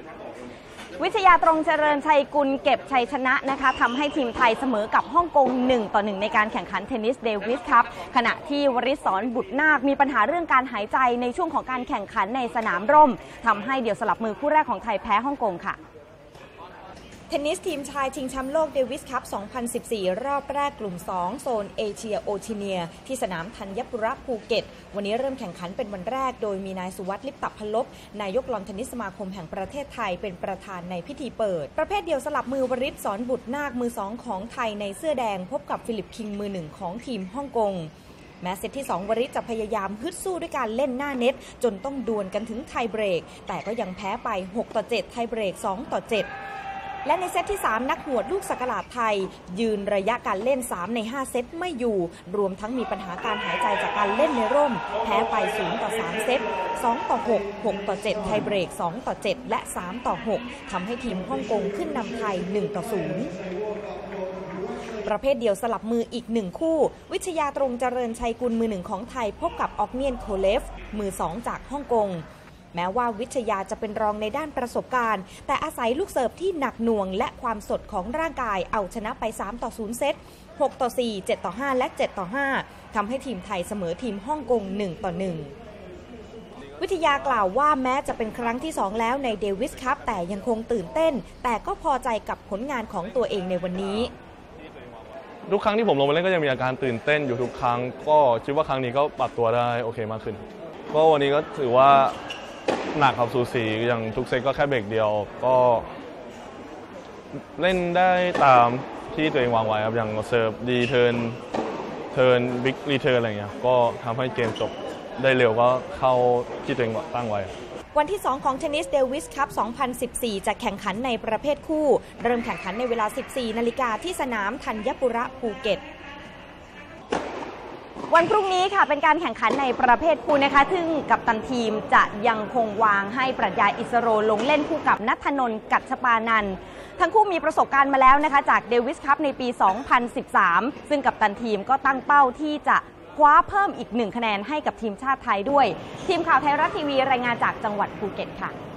วิทยาตรงเจริญชัยกุลเก็บชัยชนะนะคะทำให้ทีมไทยเสมอกับฮ่องกง1-1ในการแข่งขันเทนนิสเดวิสครับขณะที่วริศรบุตรนาคมีปัญหาเรื่องการหายใจในช่วงของการแข่งขันในสนามร่มทำให้เดี่ยวสลับมือคู่แรกของไทยแพ้ฮ่องกงค่ะเทนนิสทีมชายชิงแชมป์โลกเดวิสคัพ 2014 รอบแรกกลุ่ม 2 โซนเอเชียโอเชียเนียที่สนามธัญบุรีภูเก็ตวันนี้เริ่มแข่งขันเป็นวันแรกโดยมีนายสุวัฒน์ลิปตพลบนายกลอนเทนนิสสมาคมแห่งประเทศไทยเป็นประธานในพิธีเปิดประเภทเดียวสลับมือวริศรบุตรนาคมือ 2 ของไทยในเสื้อแดงพบกับฟิลิปคิงมือ 1 ของทีมฮ่องกงแม้เซตที่ 2 วริศจะพยายามฮึดสู้ด้วยการเล่นหน้าเน็ตจนต้องดวลกันถึงไทยเบรกแต่ก็ยังแพ้ไป 6-7 ไทยเบรก 2-7และในเซตที่ 3 นักหวดลูกสักหลาดไทยยืนระยะการเล่น3ใน5เซตไม่อยู่รวมทั้งมีปัญหาการหายใจจากการเล่นในร่มแพ้ไป0-3เซต2-6 6-7ไทยเบรก 2-7 และ3-6ทำให้ทีมฮ่องกงขึ้นนำไทย 1-0ประเภทเดียวสลับมืออีก1คู่วิทยาตรงเจริญชัยกุลมือ 1 ของไทยพบกับออกเนียนโคเลฟมือ 2 จากฮ่องกงแม้ว่าวิทยาจะเป็นรองในด้านประสบการณ์แต่อาศัยลูกเสิร์ฟที่หนักหน่วงและความสดของร่างกายเอาชนะไป3-0เซต6-4 7-5และ7-5ทำให้ทีมไทยเสมอทีมฮ่องกง1-1วิทยากล่าวว่าแม้จะเป็นครั้งที่2แล้วในเดวิสคัพแต่ยังคงตื่นเต้นแต่ก็พอใจกับผลงานของตัวเองในวันนี้ทุกครั้งที่ผมลงไปเล่นก็จะมีอาการตื่นเต้นอยู่ทุกครั้งก็คิดว่าครั้งนี้ก็ปรับตัวได้โอเคมากขึ้นก็วันนี้ก็ถือว่าหนักครับสูสีอย่างทุกเซตก็แค่เบรกเดียวก็เล่นได้ตามที่ตัวเองวางไว้ครับอย่างเซิร์ฟดีเทิร์นบิ๊กรีเทิร์นอะไรอย่างเงี้ยก็ทำให้เกมจบได้เร็วก็เข้าที่ตัวเองตั้งไว้วันที่ 2 ของเทนนิสเดวิสคัพ 2014 จะแข่งขันในประเภทคู่เริ่มแข่งขันในเวลา 14 นาฬิกาที่สนามธัญบุรีภูเก็ตวันพรุ่งนี้ค่ะเป็นการแข่งขันในประเภทคู่นะคะซึ่งกัปตันทีมจะยังคงวางให้ปรัชญาอิสโรลงเล่นคู่กับณัฐนนท์กัจฉปานันท์ทั้งคู่มีประสบการณ์มาแล้วนะคะจากเดวิสคัพในปี 2013 ซึ่งกัปตันทีมก็ตั้งเป้าที่จะคว้าเพิ่มอีก1คะแนนให้กับทีมชาติไทยด้วยทีมข่าวไทยรัฐทีวีรายงานจากจังหวัดภูเก็ตค่ะ